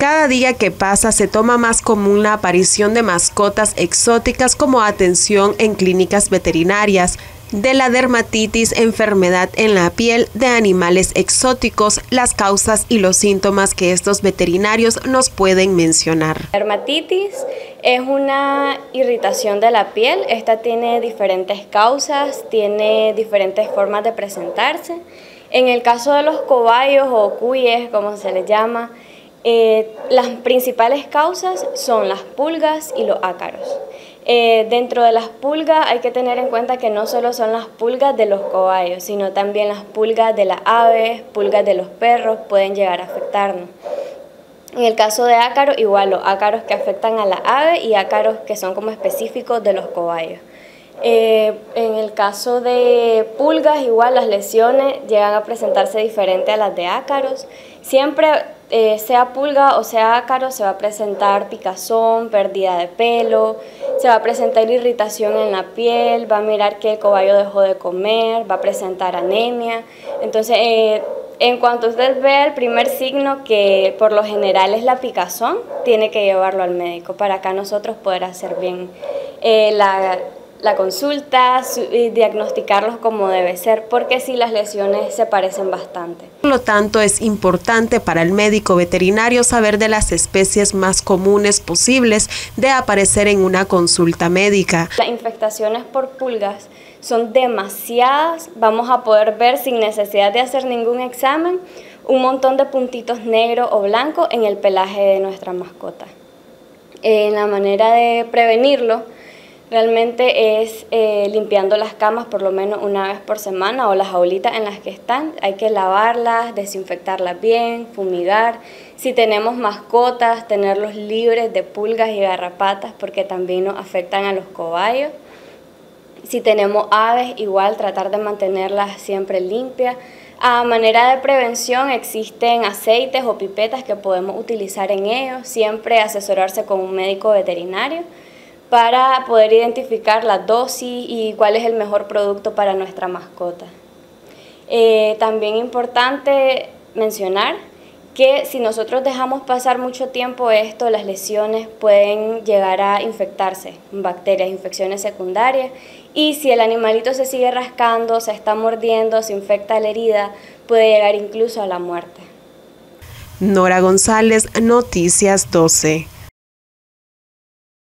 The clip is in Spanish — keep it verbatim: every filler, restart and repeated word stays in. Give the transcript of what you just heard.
Cada día que pasa se toma más común la aparición de mascotas exóticas como atención en clínicas veterinarias, de la dermatitis, enfermedad en la piel de animales exóticos, las causas y los síntomas que estos veterinarios nos pueden mencionar. La dermatitis es una irritación de la piel. Esta tiene diferentes causas, tiene diferentes formas de presentarse. En el caso de los cobayos o cuyes, como se les llama, eh, las principales causas son las pulgas y los ácaros. Eh, dentro de las pulgas hay que tener en cuenta que no solo son las pulgas de los cobayos, sino también las pulgas de las aves, pulgas de los perros pueden llegar a afectarnos. En el caso de ácaros, igual los ácaros que afectan a la ave y ácaros que son como específicos de los cobayos. Eh, en el caso de pulgas, igual las lesiones llegan a presentarse diferente a las de ácaros. Siempre, eh, sea pulga o sea ácaro, se va a presentar picazón, pérdida de pelo, se va a presentar irritación en la piel, va a mirar que el cobayo dejó de comer, va a presentar anemia. Entonces, eh, en cuanto usted vea el primer signo, que por lo general es la picazón, tiene que llevarlo al médico para acá nosotros poder hacer bien eh, la... la consulta y diagnosticarlos como debe ser, porque si las lesiones se parecen bastante. Por lo tanto, es importante para el médico veterinario saber de las especies más comunes posibles de aparecer en una consulta médica. Las infestaciones por pulgas son demasiadas, vamos a poder ver sin necesidad de hacer ningún examen un montón de puntitos negros o blancos en el pelaje de nuestra mascota. En la manera de prevenirlo, realmente es eh, limpiando las camas por lo menos una vez por semana o las jaulitas en las que están. Hay que lavarlas, desinfectarlas bien, fumigar. Si tenemos mascotas, tenerlos libres de pulgas y garrapatas porque también nos afectan a los cobayos. Si tenemos aves, igual tratar de mantenerlas siempre limpias. A manera de prevención existen aceites o pipetas que podemos utilizar en ellos. Siempre asesorarse con un médico veterinario para poder identificar la dosis y cuál es el mejor producto para nuestra mascota. Eh, también importante mencionar que si nosotros dejamos pasar mucho tiempo esto, las lesiones pueden llegar a infectarse, bacterias, infecciones secundarias, y si el animalito se sigue rascando, se está mordiendo, se infecta la herida, puede llegar incluso a la muerte. Nora González, Noticias doce.